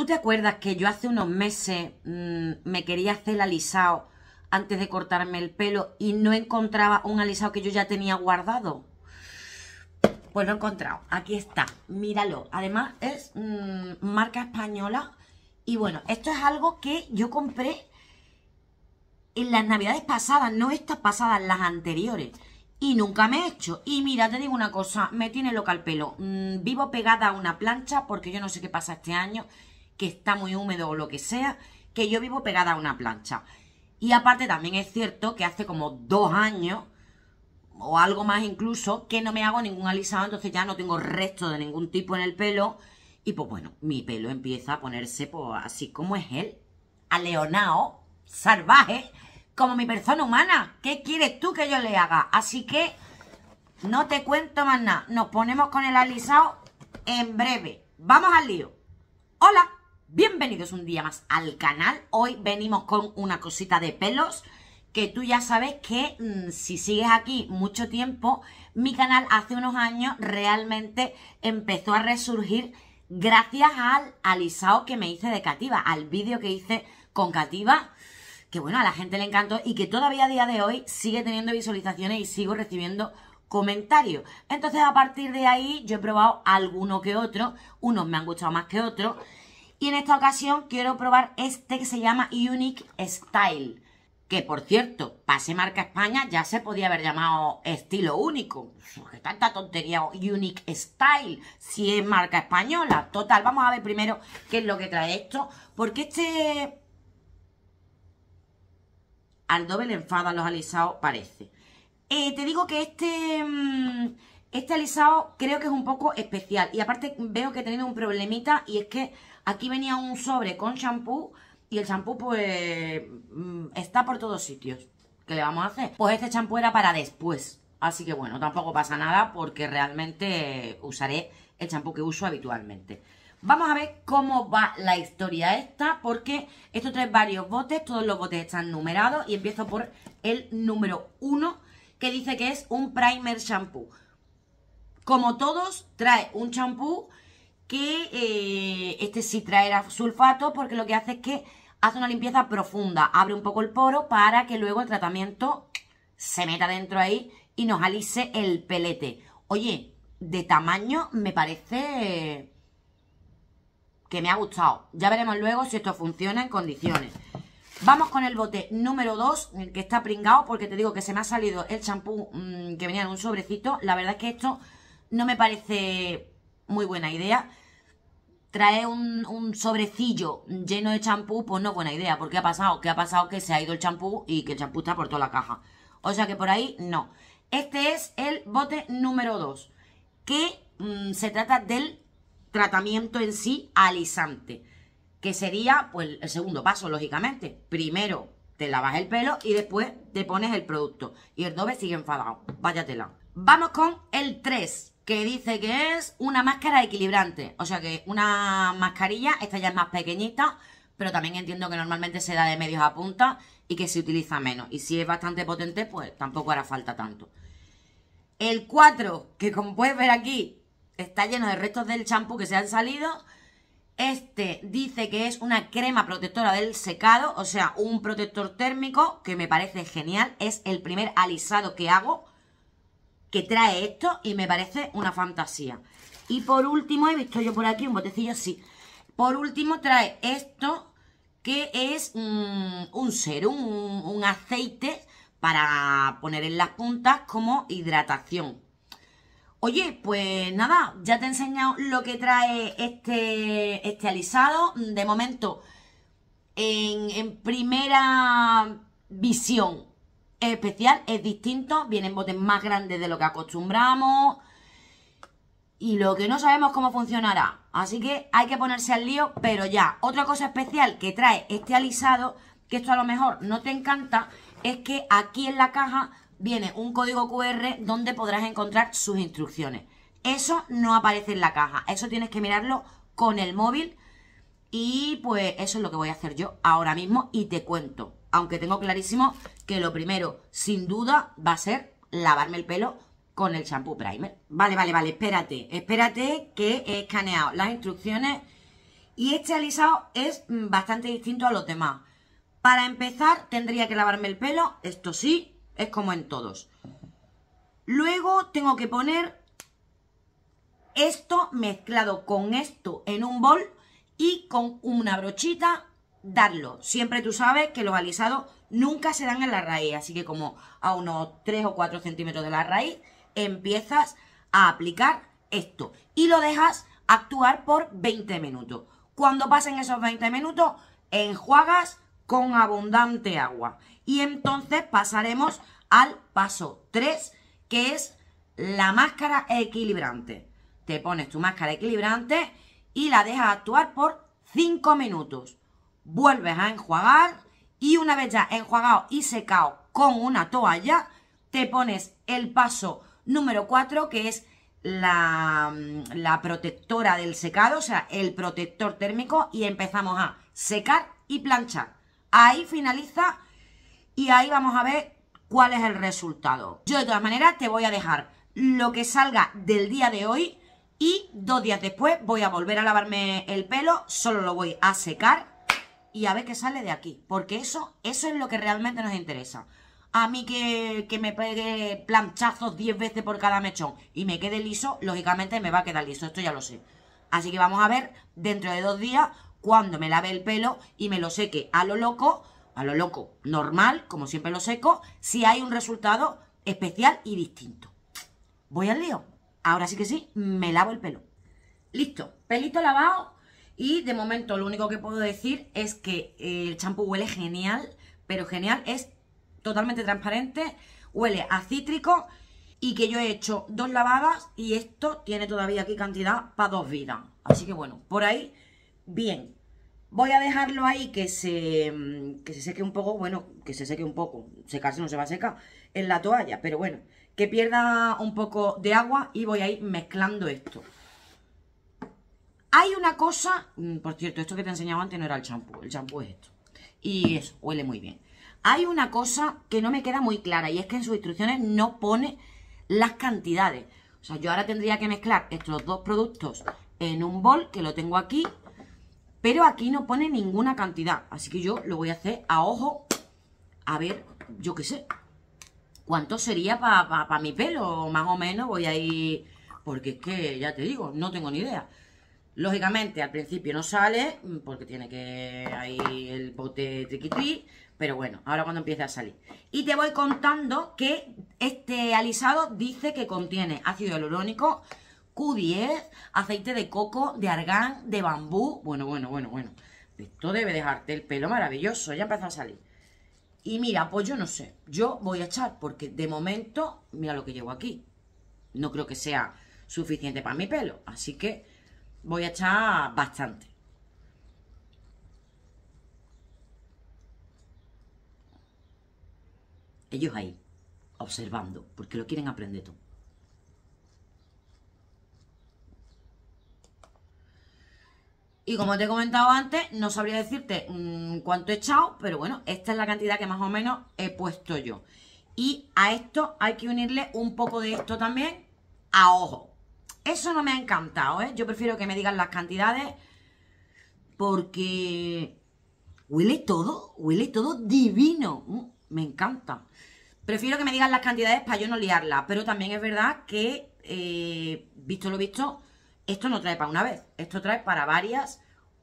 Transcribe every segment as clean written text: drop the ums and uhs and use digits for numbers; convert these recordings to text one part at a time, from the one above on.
¿Tú te acuerdas que yo hace unos meses me quería hacer el alisado antes de cortarme el pelo y no encontraba un alisado que yo ya tenía guardado? Pues lo he encontrado. Aquí está. Míralo. Además es marca española. Y bueno, esto es algo que yo compré en las navidades pasadas, no estas pasadas, las anteriores. Y nunca me he hecho. Y mira, te digo una cosa, me tiene loca el pelo. Vivo pegada a una plancha porque yo no sé qué pasa este año, que está muy húmedo o lo que sea, que yo vivo pegada a una plancha. Y aparte también es cierto que hace como 2 años, o algo más incluso, que no me hago ningún alisado, entonces ya no tengo resto de ningún tipo en el pelo. Y pues bueno, mi pelo empieza a ponerse pues, así como es él, aleonao, salvaje, como mi persona humana. ¿Qué quieres tú que yo le haga? Así que no te cuento más nada. Nos ponemos con el alisado en breve. Vamos al lío. Hola, bienvenidos un día más al canal. Hoy venimos con una cosita de pelos que tú ya sabes que si sigues aquí mucho tiempo, mi canal hace unos años realmente empezó a resurgir gracias al alisado que me hice de Cativa, al vídeo que hice con Cativa, que bueno, a la gente le encantó y que todavía a día de hoy sigue teniendo visualizaciones y sigo recibiendo comentarios. Entonces a partir de ahí yo he probado alguno que otro, unos me han gustado más que otros, y en esta ocasión quiero probar este que se llama Unique Style, que por cierto, pase marca España, ya se podía haber llamado estilo único. ¿Qué tanta tontería? Unique Style, si es marca española. Total, vamos a ver primero qué es lo que trae esto, porque este... al doble le enfadan los alisados, parece. Te digo que este alisado creo que es un poco especial. Y aparte veo que he tenido un problemita, y es que aquí venía un sobre con shampoo y el champú pues está por todos sitios. ¿Qué le vamos a hacer? Pues este champú era para después. Así que bueno, tampoco pasa nada porque realmente usaré el champú que uso habitualmente. Vamos a ver cómo va la historia esta, porque esto trae varios botes, todos los botes están numerados y empiezo por el número 1, que dice que es un primer shampoo. Como todos, trae un champú que este sí traerá sulfato, porque lo que hace es que hace una limpieza profunda, abre un poco el poro para que luego el tratamiento se meta dentro ahí y nos alise el pelete. Oye, de tamaño me parece que me ha gustado. Ya veremos luego si esto funciona en condiciones. Vamos con el bote número 2, que está pringado, porque te digo que se me ha salido el champú que venía en un sobrecito. La verdad es que esto no me parece muy buena idea. Traer un sobrecillo lleno de champú, pues no es buena idea. ¿Por qué ha pasado? ¿Qué ha pasado? Que se ha ido el champú y que el champú está por toda la caja. O sea que por ahí no. Este es el bote número 2, que se trata del tratamiento en sí alisante, que sería pues el segundo paso, lógicamente. Primero te lavas el pelo y después te pones el producto. Y el doble sigue enfadado. Váyatela. Vamos con el 3, que dice que es una máscara equilibrante. O sea que una mascarilla, esta ya es más pequeñita, pero también entiendo que normalmente se da de medios a punta y que se utiliza menos. Y si es bastante potente, pues tampoco hará falta tanto. El 4, que como puedes ver aquí, está lleno de restos del champú que se han salido. Este dice que es una crema protectora del secado, o sea, un protector térmico, que me parece genial. Es el primer alisado que hago que trae esto y me parece una fantasía. Y por último, he visto yo por aquí un botecillo así. Por último trae esto, que es un serum, un aceite para poner en las puntas como hidratación. Oye, pues nada, ya te he enseñado lo que trae este alisado. De momento, en primera visión, es especial, es distinto. Vienen botes más grandes de lo que acostumbramos. Y lo que no sabemos cómo funcionará. Así que hay que ponerse al lío, pero ya. Otra cosa especial que trae este alisado, que esto a lo mejor no te encanta, es que aquí en la caja viene un código QR donde podrás encontrar sus instrucciones. Eso no aparece en la caja, eso tienes que mirarlo con el móvil. Y pues eso es lo que voy a hacer yo ahora mismo y te cuento. Aunque tengo clarísimo que lo primero, sin duda, va a ser lavarme el pelo con el shampoo primer. Vale, espérate que he escaneado las instrucciones Y este alisado es bastante distinto a los demás. Para empezar, tendría que lavarme el pelo. Esto sí, es como en todos. Luego tengo que poner esto mezclado con esto en un bol y con una brochita darlo. Siempre tú sabes que los alisados nunca se dan en la raíz. Así que como a unos 3 o 4 centímetros de la raíz empiezas a aplicar esto. Y lo dejas actuar por 20 minutos. Cuando pasen esos 20 minutos, enjuagas con abundante agua. Y entonces pasaremos al paso 3, que es la máscara equilibrante. Te pones tu máscara equilibrante y la dejas actuar por 5 minutos. Vuelves a enjuagar y una vez ya enjuagado y secado con una toalla, te pones el paso número 4, que es la protectora del secado, o sea, el protector térmico, y empezamos a secar y planchar. Ahí finaliza y ahí vamos a ver cuál es el resultado. Yo de todas maneras te voy a dejar lo que salga del día de hoy y 2 días después voy a volver a lavarme el pelo, solo lo voy a secar y a ver qué sale de aquí, porque eso es lo que realmente nos interesa. A mí que me pegue planchazos 10 veces por cada mechón y me quede liso, lógicamente me va a quedar liso, esto ya lo sé. Así que vamos a ver dentro de 2 días, cuando me lave el pelo y me lo seque a lo loco, normal, como siempre lo seco, si hay un resultado especial y distinto. Voy al lío. Ahora sí que sí, me lavo el pelo. Listo, pelito lavado. Y de momento lo único que puedo decir es que el champú huele genial, pero genial, es totalmente transparente, huele a cítrico y que yo he hecho 2 lavadas y esto tiene todavía aquí cantidad para 2 vidas. Así que bueno, por ahí, bien. Voy a dejarlo ahí que se seque un poco, bueno, que se seque un poco, secarse no se va a secar en la toalla, pero bueno, que pierda un poco de agua y voy a ir mezclando esto. Hay una cosa, por cierto, esto que te he enseñado antes no era el champú es esto. Y eso, huele muy bien. Hay una cosa que no me queda muy clara y es que en sus instrucciones no pone las cantidades. O sea, yo ahora tendría que mezclar estos 2 productos en un bol, que lo tengo aquí, pero aquí no pone ninguna cantidad. Así que yo lo voy a hacer a ojo, a ver, yo qué sé, cuánto sería para mi pelo, más o menos voy a ir, porque es que, ya te digo, no tengo ni idea. Lógicamente, al principio no sale, porque tiene que ahí el bote triqui-tri, pero bueno, ahora cuando empiece a salir. Y te voy contando que este alisado dice que contiene ácido hialurónico, Q10, aceite de coco, de argán, de bambú. Bueno. Esto debe dejarte el pelo maravilloso, ya empezó a salir. Y mira, pues yo no sé, yo voy a echar, porque de momento, mira lo que llevo aquí. No creo que sea suficiente para mi pelo, así que voy a echar bastante. Ellos ahí, observando, porque lo quieren aprender todo. Y como te he comentado antes, no sabría decirte cuánto he echado, pero bueno, esta es la cantidad que más o menos he puesto yo. Y a esto hay que unirle un poco de esto también a ojo. Eso no me ha encantado, ¿eh? Yo prefiero que me digan las cantidades porque huele todo divino. Me encanta. Prefiero que me digan las cantidades para yo no liarla, pero también es verdad que, visto lo visto, esto no trae para una vez, esto trae para varias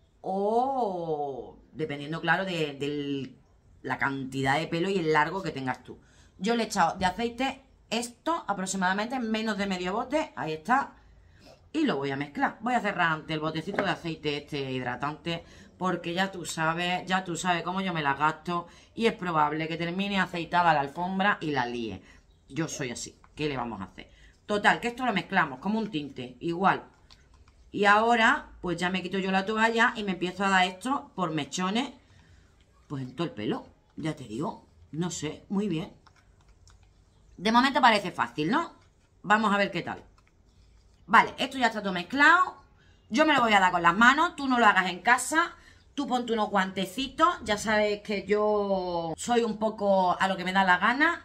o dependiendo, claro, de la cantidad de pelo y el largo que tengas tú. Yo le he echado de aceite esto aproximadamente menos de medio bote, ahí está, y lo voy a mezclar. Voy a cerrar ante el botecito de aceite este hidratante porque ya tú sabes cómo yo me la gasto y es probable que termine aceitada la alfombra y la líe. Yo soy así, ¿qué le vamos a hacer? Total, que esto lo mezclamos como un tinte, igual. Y ahora, pues ya me quito yo la toalla y me empiezo a dar esto por mechones, pues en todo el pelo. Ya te digo, no sé, muy bien. De momento parece fácil, ¿no? Vamos a ver qué tal. Vale, esto ya está todo mezclado. Yo me lo voy a dar con las manos, tú no lo hagas en casa. Tú ponte unos guantecitos, ya sabes que yo soy un poco a lo que me da la gana.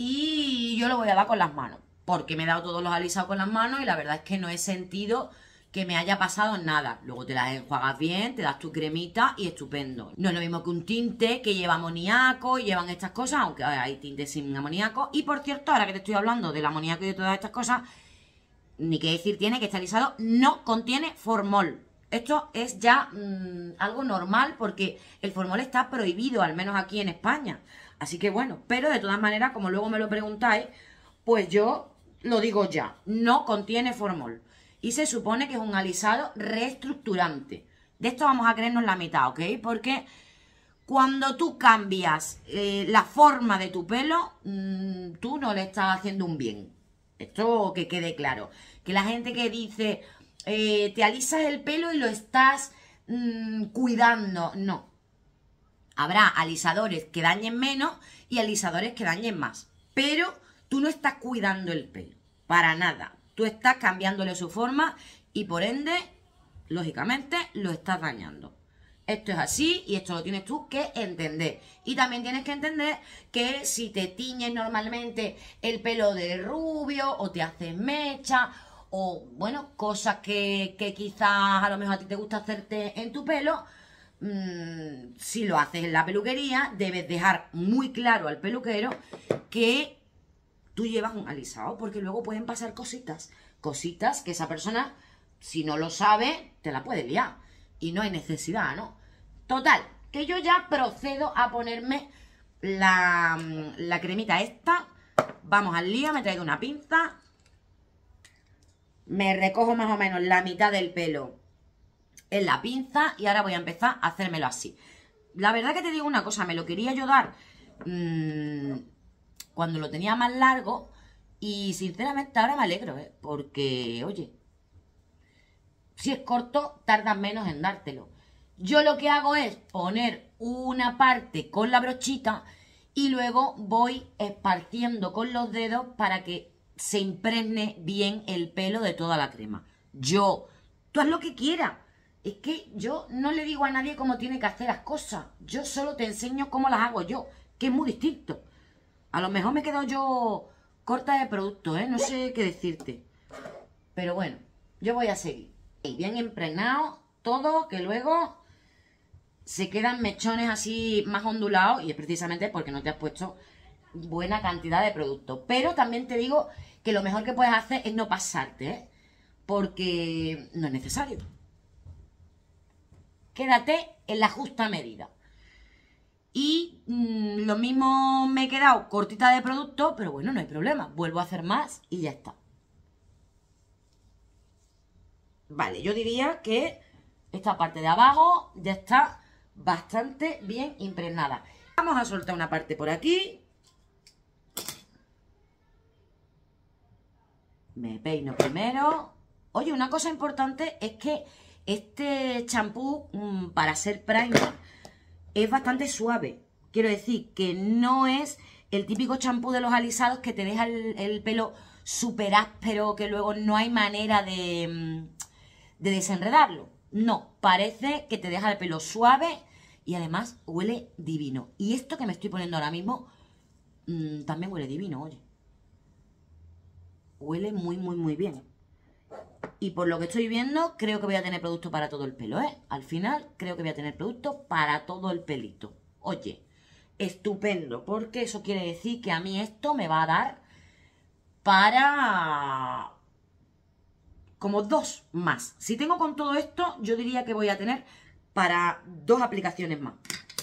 Y yo lo voy a dar con las manos, porque me he dado todos los alisados con las manos y la verdad es que no he sentido que me haya pasado nada. Luego te las enjuagas bien, te das tu cremita y estupendo. No es lo mismo que un tinte que lleva amoníaco y llevan estas cosas, aunque hay tintes sin amoníaco. Y por cierto, ahora que te estoy hablando del amoníaco y de todas estas cosas, ni que decir tiene que este alisado no contiene formol. Esto es ya algo normal porque el formol está prohibido, al menos aquí en España. Así que bueno, pero de todas maneras, como luego me lo preguntáis, pues yo lo digo ya, no contiene formol. Y se supone que es un alisado reestructurante. De esto vamos a creernos la mitad, ¿ok? Porque cuando tú cambias la forma de tu pelo, tú no le estás haciendo un bien. Esto que quede claro. Que la gente que dice, te alisas el pelo y lo estás cuidando. No. Habrá alisadores que dañen menos y alisadores que dañen más. Pero tú no estás cuidando el pelo. Para nada. Tú estás cambiándole su forma y por ende, lógicamente, lo estás dañando. Esto es así y esto lo tienes tú que entender. Y también tienes que entender que si te tiñes normalmente el pelo de rubio o te haces mecha o, bueno, cosas que quizás a lo mejor a ti te gusta hacerte en tu pelo, si lo haces en la peluquería, debes dejar muy claro al peluquero que tú llevas un alisado, porque luego pueden pasar cositas que esa persona, si no lo sabe, te la puede liar. Y no hay necesidad, ¿no? Total, que yo ya procedo a ponerme la cremita esta. Vamos al lío, me he traído una pinza. Me recojo más o menos la mitad del pelo en la pinza y ahora voy a empezar a hacérmelo así. La verdad que te digo una cosa, me lo quería yo dar cuando lo tenía más largo y sinceramente ahora me alegro, porque, oye, si es corto, tardas menos en dártelo. Yo lo que hago es poner una parte con la brochita y luego voy esparciendo con los dedos para que se impregne bien el pelo de toda la crema. Tú haz lo que quieras. Es que yo no le digo a nadie cómo tiene que hacer las cosas. Yo solo te enseño cómo las hago yo, que es muy distinto. A lo mejor me he quedado yo corta de producto, no sé qué decirte. Pero bueno, yo voy a seguir. Y bien impregnado todo, que luego se quedan mechones así más ondulados y es precisamente porque no te has puesto buena cantidad de producto. Pero también te digo que lo mejor que puedes hacer es no pasarte, porque no es necesario. Quédate en la justa medida. Y lo mismo me he quedado cortita de producto, pero bueno, no hay problema. Vuelvo a hacer más y ya está. Vale, yo diría que esta parte de abajo ya está bastante bien impregnada. Vamos a soltar una parte por aquí. Me peino primero. Oye, una cosa importante es que este champú, para ser primer, es bastante suave. Quiero decir que no es el típico champú de los alisados que te deja el pelo súper áspero, que luego no hay manera de desenredarlo. No, parece que te deja el pelo suave y además huele divino. Y esto que me estoy poniendo ahora mismo también huele divino, oye. Huele muy, muy, muy bien. Y por lo que estoy viendo, creo que voy a tener producto para todo el pelo, Al final, creo que voy a tener producto para todo el pelito. Oye, estupendo, porque eso quiere decir que a mí esto me va a dar para como 2 más. Si tengo con todo esto, yo diría que voy a tener para 2 aplicaciones más.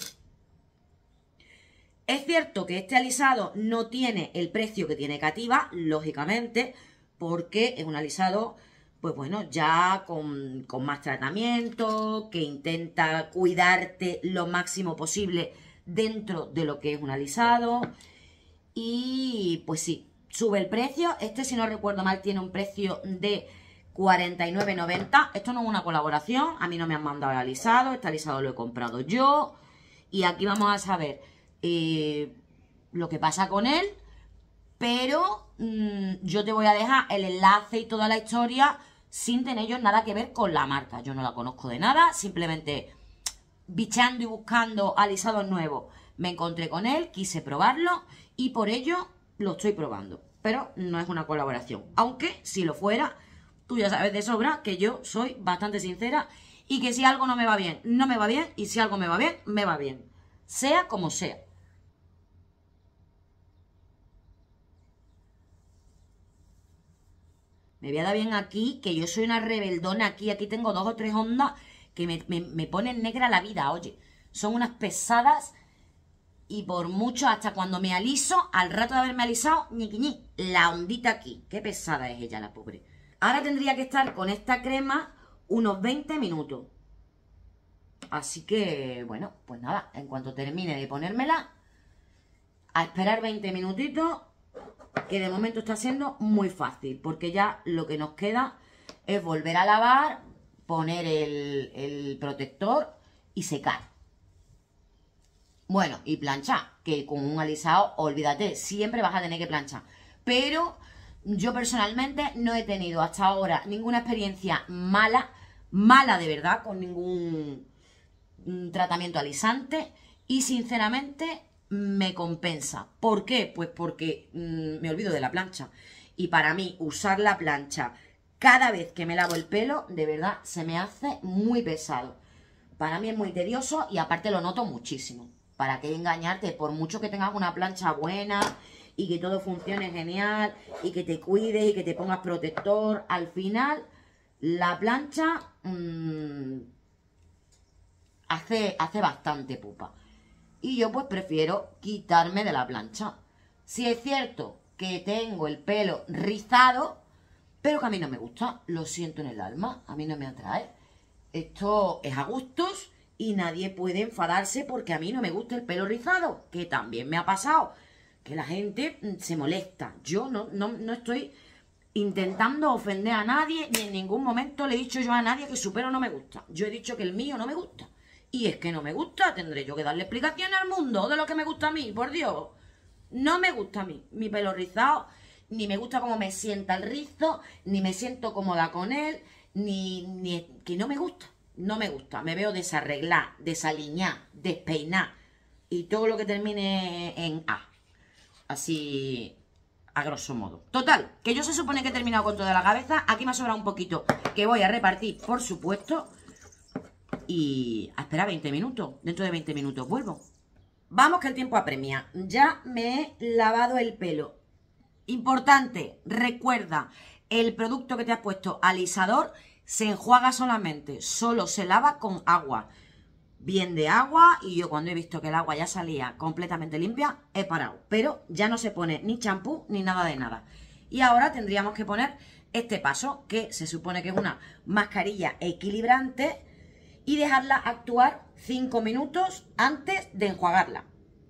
Es cierto que este alisado no tiene el precio que tiene Cativa, lógicamente, porque es un alisado, pues bueno, ya con más tratamiento, que intenta cuidarte lo máximo posible dentro de lo que es un alisado. Y pues sí, sube el precio. Este, si no recuerdo mal, tiene un precio de 49,90. Esto no es una colaboración, a mí no me han mandado el alisado, este alisado lo he comprado yo. Y aquí vamos a saber lo que pasa con él, pero yo te voy a dejar el enlace y toda la historia sin tener yo nada que ver con la marca. Yo no la conozco de nada, simplemente bichando y buscando alisados nuevos me encontré con él, quise probarlo y por ello lo estoy probando, pero no es una colaboración, aunque si lo fuera, tú ya sabes de sobra que yo soy bastante sincera y que si algo no me va bien, no me va bien, y si algo me va bien, me va bien. Sea como sea. Me voy a dar bien aquí, que yo soy una rebeldona aquí. Aquí tengo 2 o 3 ondas que me ponen negra la vida, oye. Son unas pesadas y por mucho, hasta cuando me aliso, al rato de haberme alisado, ñiquiñi, la ondita aquí. Qué pesada es ella, la pobre. Ahora tendría que estar con esta crema unos 20 minutos. Así que, bueno, pues nada, en cuanto termine de ponérmela, a esperar 20 minutitos, que de momento está siendo muy fácil, porque ya lo que nos queda es volver a lavar, poner el protector y secar. Bueno, y planchar, que con un alisado, olvídate, siempre vas a tener que planchar. Pero yo personalmente no he tenido hasta ahora ninguna experiencia mala de verdad, con ningún tratamiento alisante, y sinceramente me compensa. ¿Por qué? Pues porque me olvido de la plancha, y para mí usar la plancha cada vez que me lavo el pelo, de verdad, se me hace muy pesado. Para mí es muy tedioso y aparte lo noto muchísimo. ¿Para qué engañarte? Por mucho que tengas una plancha buena y que todo funcione genial y que te cuides y que te pongas protector, al final la plancha hace bastante pupa. Y yo pues prefiero quitarme de la plancha. Si es cierto que tengo el pelo rizado, pero que a mí no me gusta, lo siento en el alma, a mí no me atrae. Esto es a gustos y nadie puede enfadarse porque a mí no me gusta el pelo rizado, que también me ha pasado, que la gente se molesta. Yo no estoy intentando ofender a nadie, ni en ningún momento le he dicho yo a nadie que su pelo no me gusta. Yo he dicho que el mío no me gusta. Y es que no me gusta, tendré yo que darle explicaciones al mundo de lo que me gusta a mí, por Dios. No me gusta a mí mi pelo rizado, ni me gusta cómo me sienta el rizo, ni me siento cómoda con él, ni que no me gusta. No me gusta, me veo desarreglada, desaliñada, despeinada y todo lo que termine en A. Así, a grosso modo. Total, que yo se supone que he terminado con toda la cabeza. Aquí me ha sobrado un poquito que voy a repartir, por supuesto. Y a esperar 20 minutos. Dentro de 20 minutos vuelvo. Vamos que el tiempo apremia. Ya me he lavado el pelo. Importante, recuerda, el producto que te has puesto alisador se enjuaga solamente, solo se lava con agua. Bien de agua, y yo cuando he visto que el agua ya salía completamente limpia, he parado. Pero ya no se pone ni champú ni nada de nada. Y ahora tendríamos que poner este paso, que se supone que es una mascarilla equilibrante, y dejarla actuar 5 minutos antes de enjuagarla.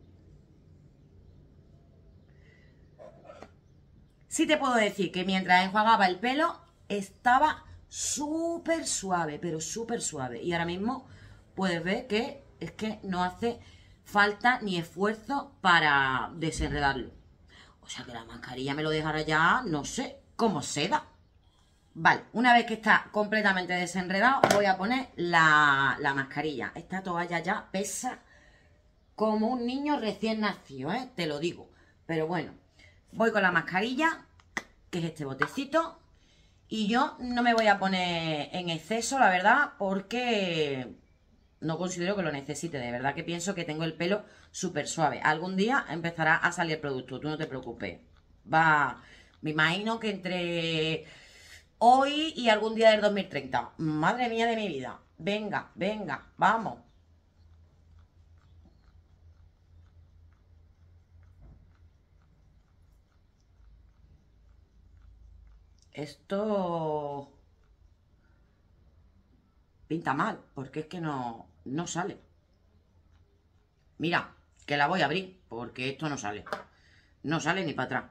Sí te puedo decir que mientras enjuagaba el pelo estaba súper suave, pero súper suave. Y ahora mismo puedes ver que es que no hace falta ni esfuerzo para desenredarlo. O sea que la mascarilla me lo dejará ya, no sé, como seda. Vale, una vez que está completamente desenredado, voy a poner la mascarilla. Esta toalla ya pesa como un niño recién nacido, te lo digo. Pero bueno, voy con la mascarilla, que es este botecito. Y yo no me voy a poner en exceso, la verdad, porque no considero que lo necesite. De verdad que pienso que tengo el pelo súper suave. Algún día empezará a salir el producto, tú no te preocupes. Me imagino que entre hoy y algún día del 2030. Madre mía de mi vida. Venga, venga, vamos. Esto pinta mal, porque es que no sale. Mira, que la voy a abrir, porque esto no sale. No sale ni para atrás.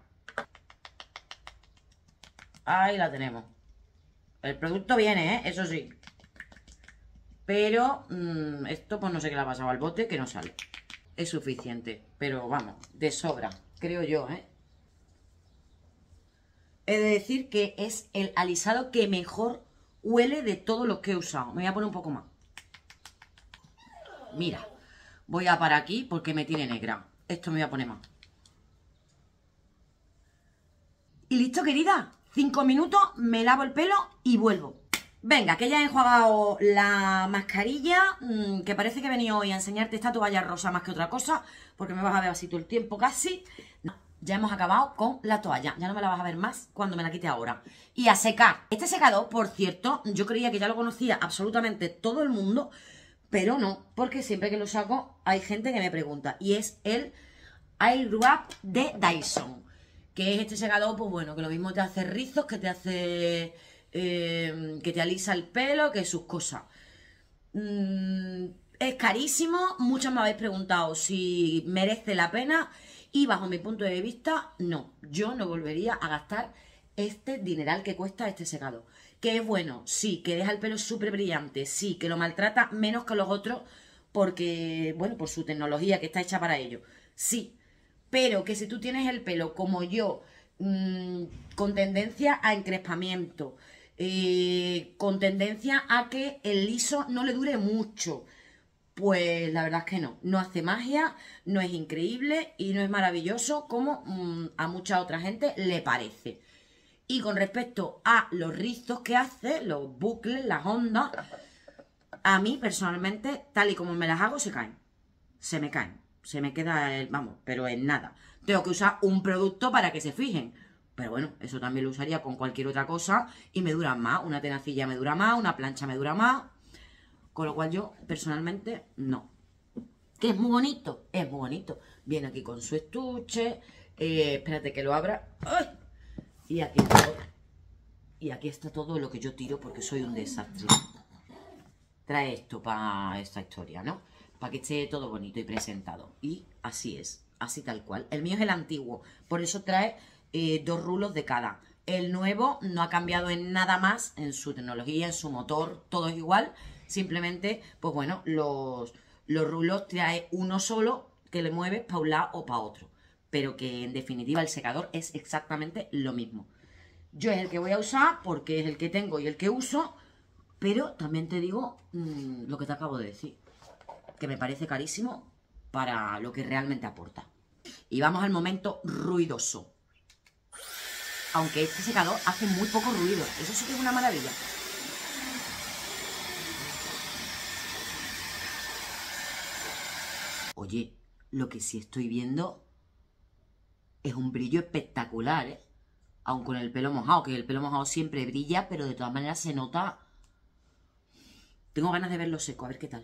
Ahí la tenemos. El producto viene, eso sí. Pero esto pues no sé qué le ha pasado al bote, que no sale. Es suficiente, pero vamos, de sobra, creo yo, He de decir que es el alisado que mejor huele de todos los que he usado. Me voy a poner un poco más. Mira, voy a parar aquí porque me tiene negra. Esto me voy a poner más. Y listo, querida. 5 minutos me lavo el pelo y vuelvo. Venga, que ya he enjuagado la mascarilla, que parece que he venido hoy a enseñarte esta toalla rosa más que otra cosa, porque me vas a ver así todo el tiempo casi. No, ya hemos acabado con la toalla, ya no me la vas a ver más cuando me la quite ahora. Y a secar. Este secador, por cierto, yo creía que ya lo conocía absolutamente todo el mundo, pero no, porque siempre que lo saco hay gente que me pregunta. Y es el Airwrap de Dyson, que es este secador, pues bueno, que lo mismo te hace rizos, que te hace... que te alisa el pelo, que sus cosas. Es carísimo, muchos me habéis preguntado si merece la pena y bajo mi punto de vista, no. Yo no volvería a gastar este dineral que cuesta este secador. Que es bueno, sí, que deja el pelo súper brillante, sí, que lo maltrata menos que los otros porque, bueno, por su tecnología que está hecha para ello, sí. Pero que si tú tienes el pelo como yo, con tendencia a encrespamiento, con tendencia a que el liso no le dure mucho, pues la verdad es que no. No hace magia, no es increíble y no es maravilloso como a mucha otra gente le parece. Y con respecto a los rizos que hace, los bucles, las ondas, a mí personalmente, tal y como me las hago, se caen. Se me caen. Se me queda el... vamos, pero en nada. Tengo que usar un producto para que se fijen. Pero bueno, eso también lo usaría con cualquier otra cosa y me dura más. Una tenacilla me dura más, una plancha me dura más. Con lo cual yo, personalmente, no. ¿Que es muy bonito? Es muy bonito. Viene aquí con su estuche. Espérate que lo abra. ¡Ay! Y aquí está todo lo que yo tiro porque soy un desastre. Trae esto para esta historia, ¿no? Para que esté todo bonito y presentado. Y así es, así tal cual. El mío es el antiguo, por eso trae 2 rulos de cada. El nuevo no ha cambiado en nada más, en su tecnología, en su motor, todo es igual. Simplemente, pues bueno, los rulos trae uno solo que le mueves para un lado o para otro. Pero que en definitiva el secador es exactamente lo mismo. Yo es el que voy a usar porque es el que tengo y el que uso, pero también te digo lo que te acabo de decir, que me parece carísimo para lo que realmente aporta. Y vamos al momento ruidoso. Aunque este secador hace muy poco ruido, eso sí que es una maravilla. Oye, lo que sí estoy viendo es un brillo espectacular, ¿eh? Aun con el pelo mojado, que el pelo mojado siempre brilla, pero de todas maneras se nota... Tengo ganas de verlo seco, a ver qué tal.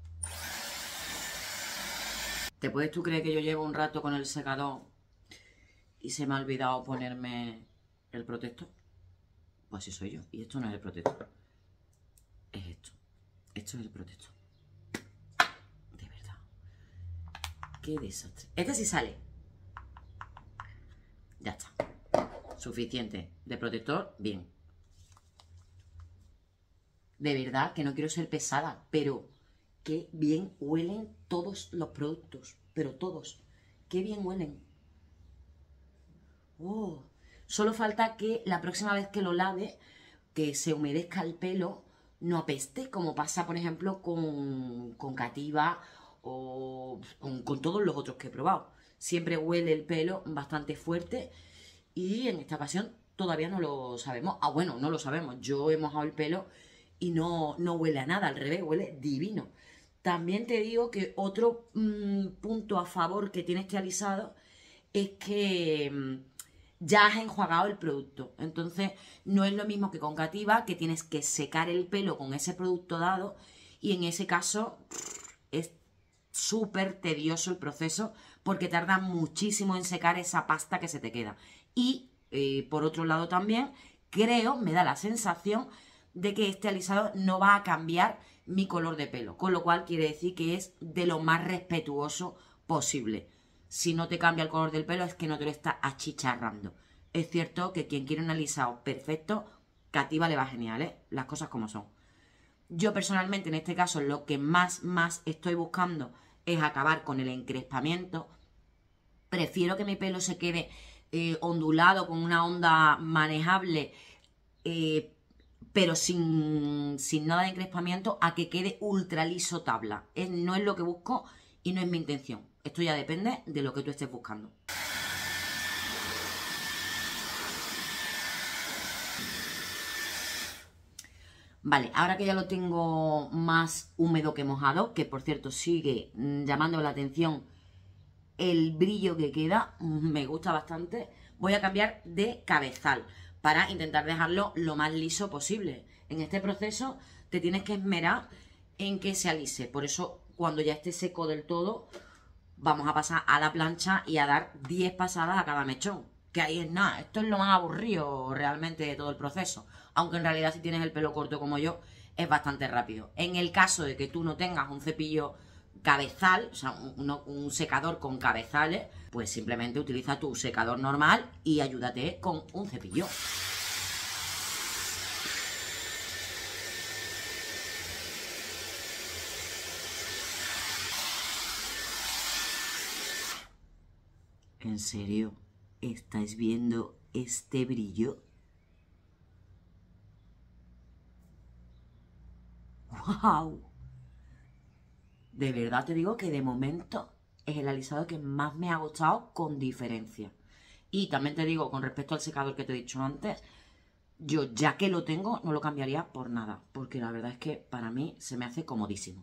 ¿Te puedes tú creer que yo llevo un rato con el secador y se me ha olvidado ponerme el protector? Pues así soy yo. Y esto no es el protector. Es esto. Esto es el protector. De verdad. Qué desastre. Este sí sale. Ya está. Suficiente. De protector, bien. De verdad que no quiero ser pesada, pero qué bien huelen todos los productos. Pero todos. Qué bien huelen. Oh. Solo falta que la próxima vez que lo lave, que se humedezca el pelo, no apeste, como pasa, por ejemplo, con Cativa o con todos los otros que he probado. Siempre huele el pelo bastante fuerte y en esta ocasión todavía no lo sabemos. Ah, bueno, no lo sabemos. Yo he mojado el pelo y no huele a nada, al revés, huele divino. También te digo que otro punto a favor que tiene este alisado es que ya has enjuagado el producto. Entonces no es lo mismo que con Cativa, que tienes que secar el pelo con ese producto dado y en ese caso es súper tedioso el proceso porque tarda muchísimo en secar esa pasta que se te queda. Y por otro lado también creo, me da la sensación de que este alisador no va a cambiar mi color de pelo, con lo cual quiere decir que es de lo más respetuoso posible. Si no te cambia el color del pelo es que no te lo está achicharrando. Es cierto que quien quiere un alisado perfecto, Cativa le va genial, ¿eh? Las cosas como son. Yo personalmente en este caso lo que más estoy buscando es acabar con el encrespamiento. Prefiero que mi pelo se quede ondulado con una onda manejable, pero sin nada de encrespamiento, a que quede ultra liso tabla. No es lo que busco y no es mi intención. Esto ya depende de lo que tú estés buscando. Vale, ahora que ya lo tengo más húmedo que mojado, que por cierto sigue llamando la atención el brillo que queda, me gusta bastante, voy a cambiar de cabezal para intentar dejarlo lo más liso posible. En este proceso te tienes que esmerar en que se alise, por eso cuando ya esté seco del todo, vamos a pasar a la plancha y a dar 10 pasadas a cada mechón. Que ahí es nada, esto es lo más aburrido realmente de todo el proceso. Aunque en realidad si tienes el pelo corto como yo, es bastante rápido. En el caso de que tú no tengas un cepillo cabezal, o sea, un secador con cabezales, pues simplemente utiliza tu secador normal y ayúdate con un cepillo. ¿En serio? ¿Estáis viendo este brillo? ¡Wow! De verdad te digo que de momento es el alisado que más me ha gustado con diferencia. Y también te digo, con respecto al secador que te he dicho antes, yo ya que lo tengo no lo cambiaría por nada, porque la verdad es que para mí se me hace comodísimo.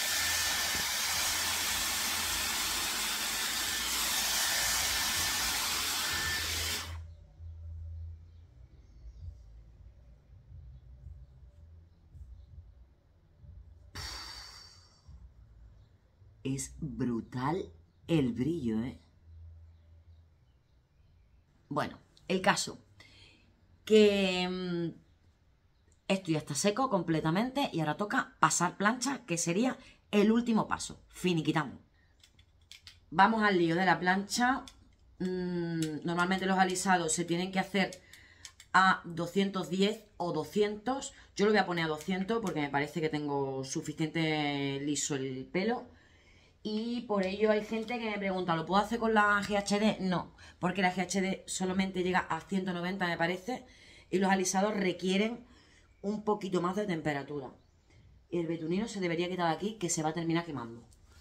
Es brutal el brillo, ¿eh? Bueno, el caso que esto ya está seco completamente y ahora toca pasar plancha, que sería el último paso. Finiquitamos. Vamos al lío de la plancha. Normalmente los alisados se tienen que hacer a 210 o 200. Yo lo voy a poner a 200 porque me parece que tengo suficiente liso el pelo. Y por ello hay gente que me pregunta, ¿lo puedo hacer con la GHD? No, porque la GHD solamente llega a 190 me parece. Y los alisados requieren un poquito más de temperatura. Y el betunino se debería quitar de aquí, que se va a terminar quemando.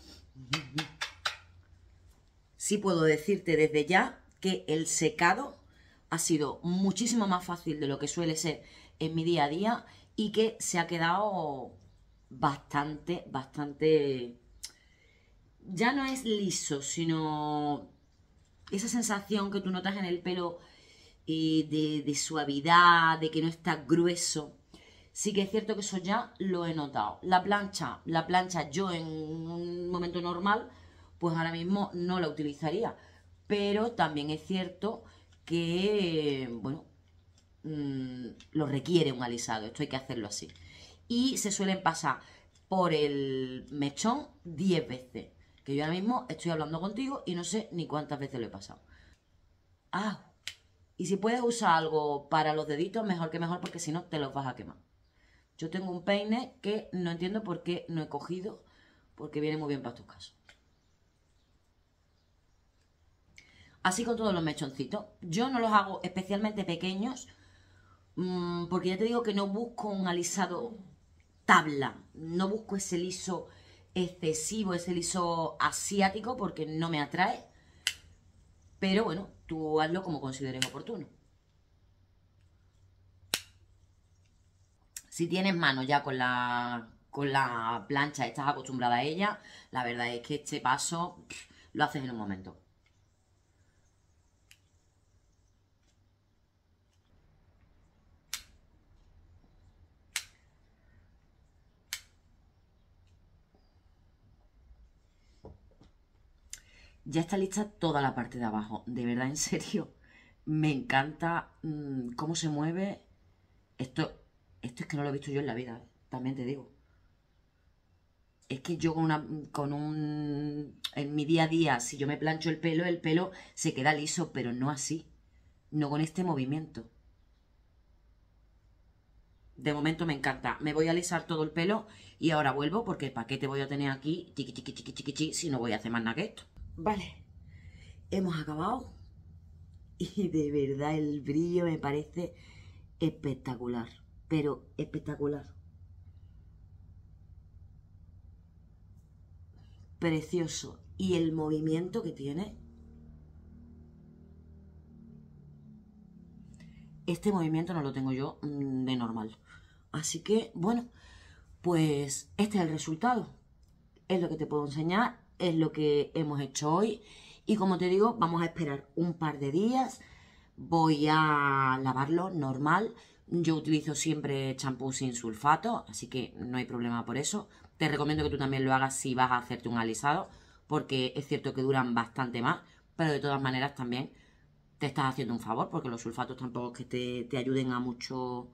Sí puedo decirte desde ya que el secado ha sido muchísimo más fácil de lo que suele ser en mi día a día y que se ha quedado bastante... Ya no es liso, sino esa sensación que tú notas en el pelo de suavidad, de que no está grueso. Sí que es cierto que eso ya lo he notado. La plancha yo en un momento normal, pues ahora mismo no la utilizaría. Pero también es cierto que, bueno, lo requiere un alisado. Esto hay que hacerlo así. Y se suelen pasar por el mechón 10 veces. Que yo ahora mismo estoy hablando contigo y no sé ni cuántas veces lo he pasado. Ah, y si puedes usar algo para los deditos, mejor que mejor, porque si no te los vas a quemar. Yo tengo un peine que no entiendo por qué no he cogido, porque viene muy bien para estos casos. Así con todos los mechoncitos. Yo no los hago especialmente pequeños, porque ya te digo que no busco un alisado tabla. No busco ese liso excesivo, ese liso asiático, porque no me atrae. Pero bueno, tú hazlo como consideres oportuno. Si tienes mano ya con la plancha, estás acostumbrada a ella, la verdad es que este paso lo haces en un momento. Ya está lista toda la parte de abajo. De verdad, en serio, me encanta cómo se mueve. Esto es que no lo he visto yo en la vida, también te digo. Es que yo en mi día a día, si yo me plancho el pelo se queda liso, pero no así. No con este movimiento. De momento me encanta. Me voy a alisar todo el pelo y ahora vuelvo porque ¿para qué te voy a tener aquí chiqui chiqui chiqui chiqui chiqui si no voy a hacer más nada que esto? Vale, hemos acabado y de verdad el brillo me parece espectacular, pero espectacular. Precioso. Y el movimiento que tiene. Este movimiento no lo tengo yo de normal. Así que, bueno, pues este es el resultado. Es lo que te puedo enseñar, es lo que hemos hecho hoy. Y como te digo, vamos a esperar un par de días. Voy a lavarlo normal. Yo utilizo siempre champú sin sulfato, así que no hay problema por eso. Te recomiendo que tú también lo hagas si vas a hacerte un alisado, porque es cierto que duran bastante más, pero de todas maneras también te estás haciendo un favor, porque los sulfatos tampoco es que te ayuden a mucho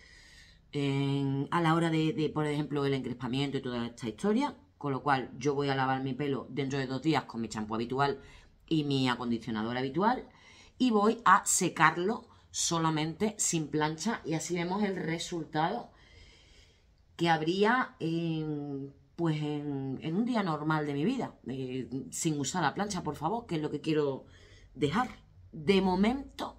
a la hora de, por ejemplo, el encrespamiento y toda esta historia. Con lo cual yo voy a lavar mi pelo dentro de 2 días con mi champú habitual y mi acondicionador habitual. Y voy a secarlo solamente sin plancha. Y así vemos el resultado que habría pues en un día normal de mi vida. Sin usar la plancha, por favor, que es lo que quiero dejar. De momento,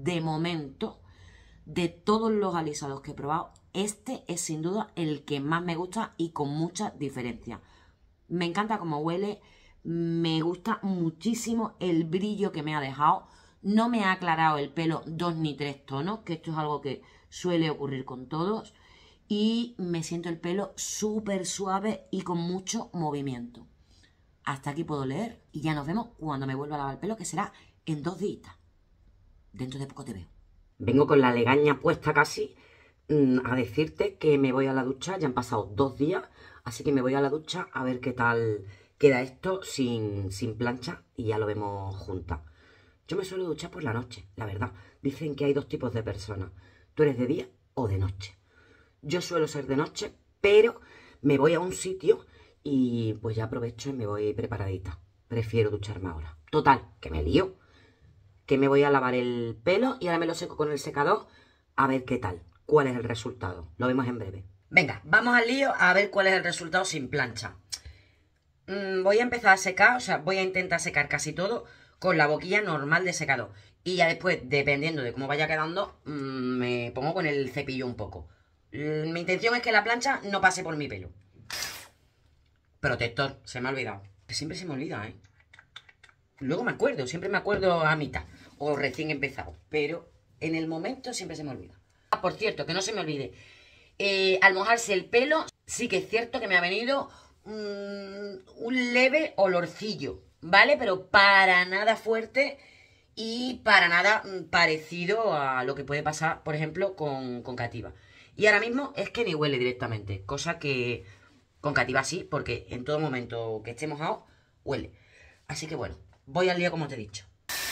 de todos los alisados que he probado, este es sin duda el que más me gusta y con mucha diferencia. Me encanta cómo huele, me gusta muchísimo el brillo que me ha dejado. No me ha aclarado el pelo 2 ni 3 tonos, que esto es algo que suele ocurrir con todos. Y me siento el pelo súper suave y con mucho movimiento. Hasta aquí puedo leer y ya nos vemos cuando me vuelva a lavar el pelo, que será en 2 días. Dentro de poco te veo. Vengo con la legaña puesta casi a decirte que me voy a la ducha. Ya han pasado 2 días, así que me voy a la ducha a ver qué tal queda esto sin plancha y ya lo vemos juntas. Yo me suelo duchar por la noche, la verdad. Dicen que hay 2 tipos de personas. Tú eres de día o de noche. Yo suelo ser de noche, pero me voy a un sitio y pues ya aprovecho y me voy preparadita. Prefiero ducharme ahora. Total, que me lío. Que me voy a lavar el pelo y ahora me lo seco con el secador a ver qué tal, cuál es el resultado. Lo vemos en breve. Venga, vamos al lío a ver cuál es el resultado sin plancha. Voy a empezar a secar, o sea, voy a intentar secar casi todo con la boquilla normal de secador. Y ya después, dependiendo de cómo vaya quedando, me pongo con el cepillo un poco. Mi intención es que la plancha no pase por mi pelo. Protector, se me ha olvidado. Que siempre se me olvida, ¿eh? Luego me acuerdo, siempre me acuerdo a mitad o recién empezado, pero en el momento siempre se me olvida. Ah, por cierto, que no se me olvide, al mojarse el pelo, sí que es cierto que me ha venido un leve olorcillo, ¿vale? Pero para nada fuerte y para nada parecido a lo que puede pasar, por ejemplo, con Cativa. Y ahora mismo es que ni huele directamente, cosa que con Cativa sí, porque en todo momento que esté mojado, huele. Así que bueno, voy al lío como te he dicho.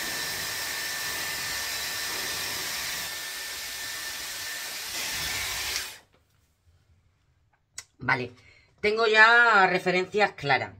Vale, tengo ya referencias claras.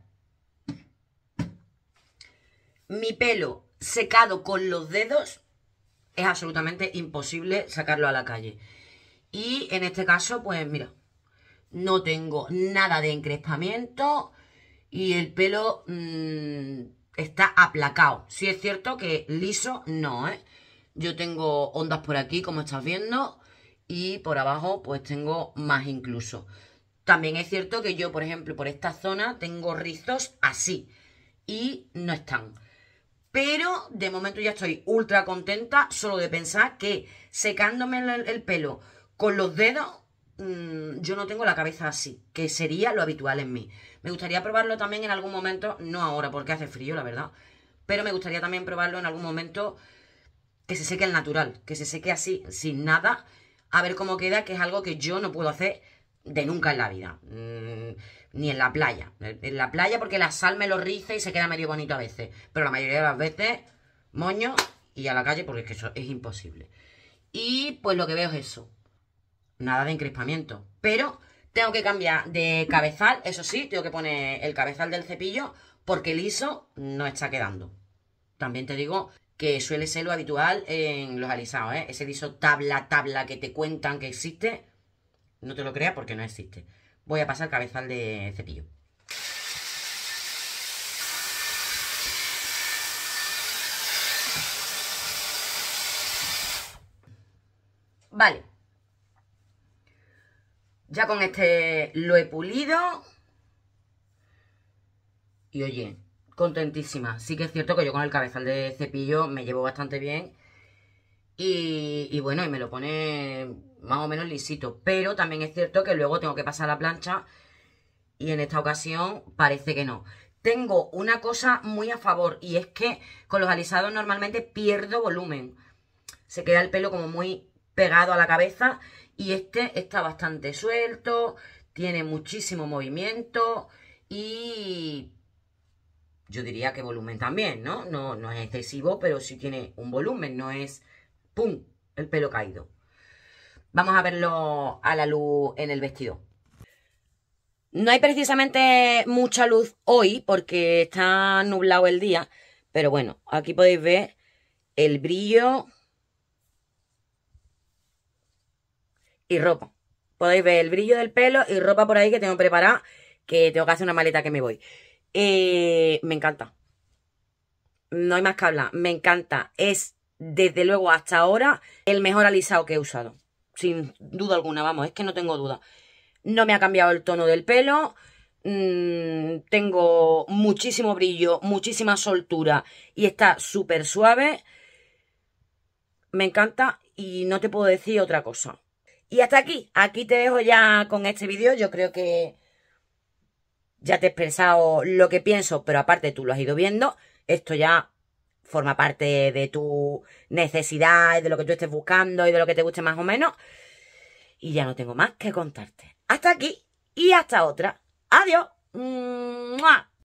Mi pelo secado con los dedos es absolutamente imposible sacarlo a la calle. Y en este caso, pues mira, no tengo nada de encrespamiento y el pelo está aplacado. Sí es cierto que liso no, ¿eh? Yo tengo ondas por aquí, como estás viendo, y por abajo pues tengo más incluso. También es cierto que yo, por ejemplo, por esta zona tengo rizos así y no están. Pero de momento ya estoy ultra contenta solo de pensar que secándome el pelo con los dedos, yo no tengo la cabeza así, que sería lo habitual en mí. Me gustaría probarlo también en algún momento, no ahora porque hace frío, la verdad, pero me gustaría también probarlo en algún momento que se seque al natural, que se seque así, sin nada, a ver cómo queda, que es algo que yo no puedo hacer de nunca en la vida. Ni en la playa. En la playa porque la sal me lo riza y se queda medio bonito a veces. Pero la mayoría de las veces, moño y a la calle porque es que eso es imposible. Y pues lo que veo es eso. Nada de encrespamiento. Pero tengo que cambiar de cabezal, eso sí, tengo que poner el cabezal del cepillo porque liso no está quedando. También te digo que suele ser lo habitual en los alisados, ¿eh? Ese liso tabla que te cuentan que existe, no te lo creas porque no existe. Voy a pasar cabezal de cepillo. Vale. Ya con este lo he pulido. Y oye, contentísima. Sí que es cierto que yo con el cabezal de cepillo me llevo bastante bien. Y bueno, y me lo pone más o menos lisito. Pero también es cierto que luego tengo que pasar la plancha y en esta ocasión parece que no. Tengo una cosa muy a favor y es que con los alisados normalmente pierdo volumen. Se queda el pelo como muy pegado a la cabeza y este está bastante suelto, tiene muchísimo movimiento y yo diría que volumen también, ¿no? No es excesivo, pero sí tiene un volumen, no es ¡pum! El pelo caído. Vamos a verlo a la luz en el vestido. No hay precisamente mucha luz hoy porque está nublado el día, pero bueno, aquí podéis ver el brillo y ropa. Podéis ver el brillo del pelo y ropa por ahí que tengo preparada, que tengo que hacer una maleta que me voy. Me encanta. No hay más que hablar, me encanta. Es, desde luego, hasta ahora, el mejor alisado que he usado. Sin duda alguna, vamos, es que no tengo duda. No me ha cambiado el tono del pelo. Tengo muchísimo brillo, muchísima soltura y está súper suave. Me encanta y no te puedo decir otra cosa. Y hasta aquí. Aquí te dejo ya con este vídeo. Yo creo que ya te he expresado lo que pienso, pero aparte tú lo has ido viendo. Esto ya forma parte de tu necesidad, de lo que tú estés buscando y de lo que te guste más o menos. Y ya no tengo más que contarte. Hasta aquí y hasta otra. Adiós. ¡Mua!